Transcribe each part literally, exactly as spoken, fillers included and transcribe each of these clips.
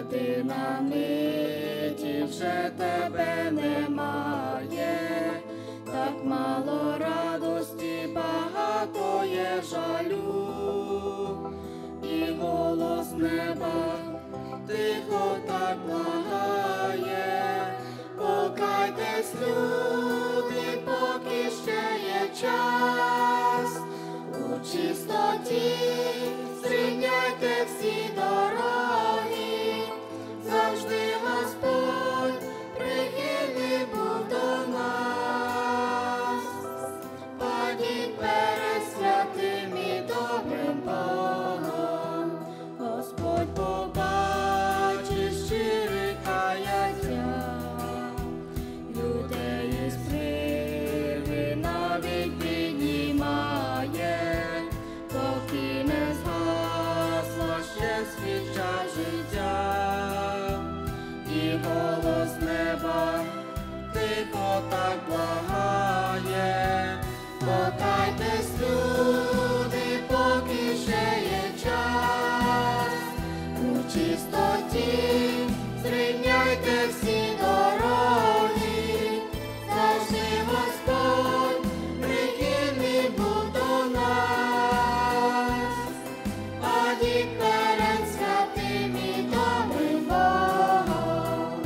ти на миті вже тебе немає, так мало радості, багато є жалю, і голос неба тихо так благає, покайтесь, люди, поки ще є час, у чистоті зрівняйте всі дороги, завжди Господь прихильний був до нас, падіть перед святим і добрим Богом, Господь побачить щире каяття, людей із прірви навіть піднімає, поки не згасла ще свіча життя, і голос неба тихо так благає, покайтесь, люди, поки ще є час, у чистоті зрівняйте всі дороги, завжди Господь прихильний був до нас, падіть перед святим і добрим Богом.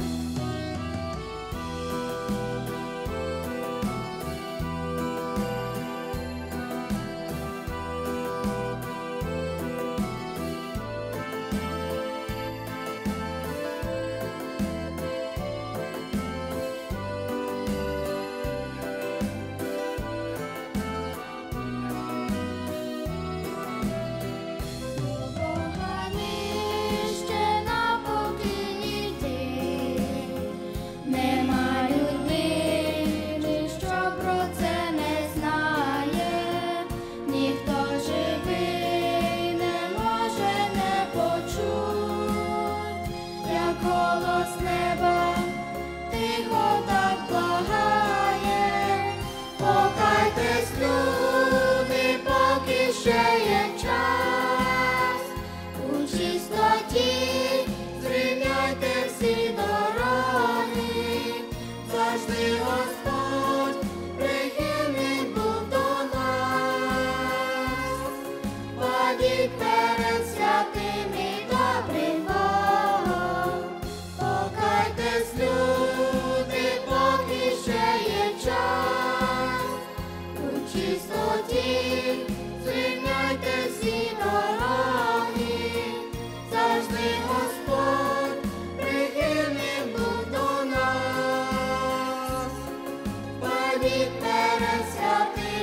Бога нижче на покій йти, нема людини, що про це не знає, ніхто живий не може не почуть, як голос неба тихо так благає, покайтесь, люди, поки ще є час, у чистоті зрівняйте всі дороги, завжди Господь прихильний був до нас, падіть перед святим і добрим Богом, покайтесь, люди, поки ще є час, у чистоті зрівняйте всі дороги, завжди Господь прихильний був до нас, падіть перед святим